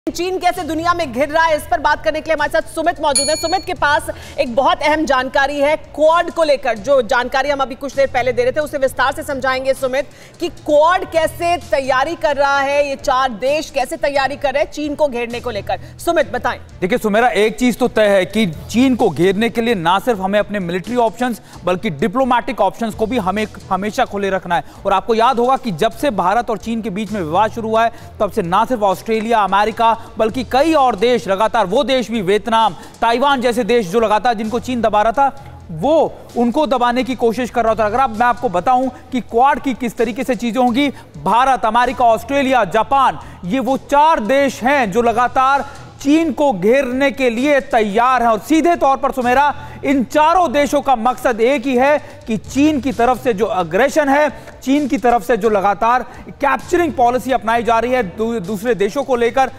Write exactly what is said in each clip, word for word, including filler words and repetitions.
चीन कैसे दुनिया में घिर रहा है, इस पर बात करने के लिए हमारे साथ सुमित मौजूद है। सुमित के पास एक बहुत अहम जानकारी है क्वाड को लेकर। जो जानकारी हम अभी कुछ देर पहले दे रहे थे उसे विस्तार से समझाएंगे सुमित कि क्वाड कैसे तैयारी कर रहा है, ये चार देश कैसे तैयारी कर रहे हैं चीन को घेरने को लेकर। सुमित बताएं। देखिए सुमेरा, एक चीज तो तय है कि चीन को घेरने के लिए ना सिर्फ हमें अपने मिलिट्री ऑप्शंस बल्कि डिप्लोमेटिक ऑप्शंस को भी हमें हमेशा खुले रखना है। और आपको याद होगा कि जब से भारत और चीन के बीच में विवाद शुरू हुआ है तब से ना सिर्फ ऑस्ट्रेलिया, अमेरिका बल्कि कई और देश लगातार, वो देश भी वियतनाम, ताइवान जैसे देश जो लगातार जिनको चीन दबा रहा था वो उनको दबाने की कोशिश कर रहा था। अगर आप मैं आपको बताऊं कि क्वाड की किस तरीके से चीजें होंगी, भारत, अमेरिका, ऑस्ट्रेलिया, जापान, ये वो चार देश हैं जो लगातार चीन को घेरने के लिए तैयार हैं। और सीधे तौर पर सुमेरा, इन चारों देशों का मकसद एक ही है कि चीन की तरफ से जो अग्रेशन है, चीन की तरफ से जो लगातार कैप्चरिंग पॉलिसी अपनाई जा रही है दू, दूसरे देशों को लेकर,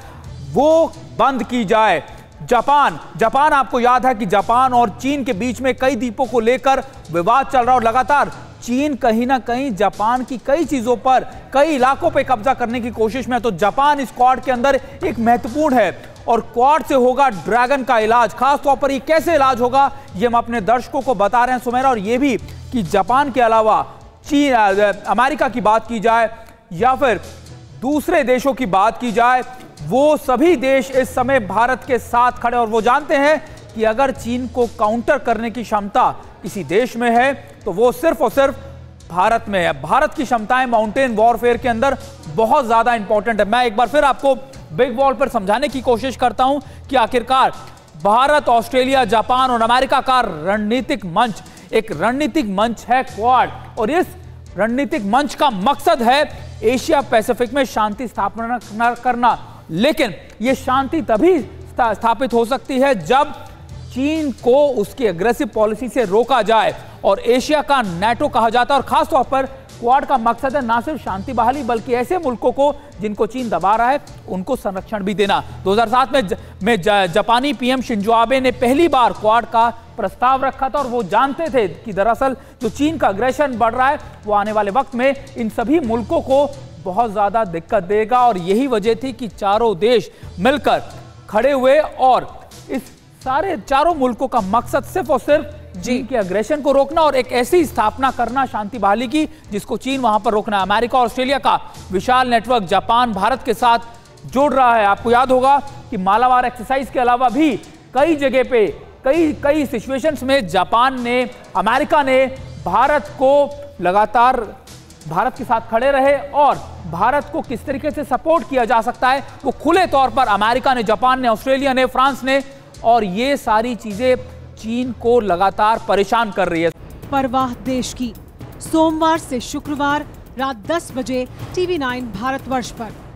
वो बंद की जाए। जापान जापान आपको याद है कि जापान और चीन के बीच में कई द्वीपों को लेकर विवाद चल रहा और लगातार चीन कहीं ना कहीं जापान की कई चीजों पर, कई इलाकों पर कब्जा करने की कोशिश में है। तो जापान इस क्वाड के अंदर एक महत्वपूर्ण है और क्वाड से होगा ड्रैगन का इलाज। खासतौर पर ये कैसे इलाज होगा ये हम अपने दर्शकों को बता रहे हैं सुमेरा। और ये भी कि जापान के अलावा चीन, अमेरिका की बात की जाए या फिर दूसरे देशों की बात की जाए, वो सभी देश इस समय भारत के साथ खड़े और वो जानते हैं कि अगर चीन को काउंटर करने की क्षमता किसी देश में है तो वो सिर्फ और सिर्फ भारत में है। भारत की क्षमताएं माउंटेन वॉरफेयर के अंदर बहुत ज्यादा इंपॉर्टेंट है। मैं एक बार फिर आपको बिग वॉल पर समझाने की कोशिश करता हूं कि आखिरकार भारत, ऑस्ट्रेलिया, जापान और अमेरिका का रणनीतिक मंच, एक रणनीतिक मंच है क्वाड। और इस रणनीतिक मंच का मकसद है एशिया पैसिफिक में शांति स्थापना करना। लेकिन यह शांति तभी स्थापित हो सकती है जब चीन को उसकी एग्रेसिव पॉलिसी से रोका जाए। और एशिया का नेटो कहा जाता है। और खासतौर पर क्वाड का मकसद है ना सिर्फ शांति बहाली बल्कि ऐसे मुल्कों को जिनको चीन दबा रहा है उनको संरक्षण भी देना। दो हज़ार सात में, ज, में ज, जापानी पीएम शिंजो आबे ने पहली बार क्वाड का प्रस्ताव रखा था और वो जानते थे कि दरअसल जो चीन का अग्रेशन बढ़ रहा है वो आने वाले वक्त में इन सभी मुल्कों को बहुत ज्यादा दिक्कत देगा। और यही वजह थी कि चारों देश मिलकर खड़े हुए और इस सारे चारों मुल्कों का मकसद सिर्फ और सिर्फ चीन के अग्रेशन को रोकना और एक ऐसी स्थापना करना शांति बहाली की जिसको चीन वहां पर रोकना। अमेरिका और ऑस्ट्रेलिया का विशाल नेटवर्क जापान भारत के साथ जोड़ रहा है। आपको याद होगा कि मालाबार एक्सरसाइज के अलावा भी कई जगह पे, कई कई सिचुएशंस में जापान ने, अमेरिका ने भारत को लगातार भारत के साथ खड़े रहे और भारत को किस तरीके से सपोर्ट किया जा सकता है वो खुले तौर पर अमेरिका ने, जापान ने, ऑस्ट्रेलिया ने, फ्रांस ने, और ये सारी चीजें चीन को लगातार परेशान कर रही है। परवाह देश की, सोमवार से शुक्रवार रात दस बजे टीवी नाइन भारतवर्ष पर।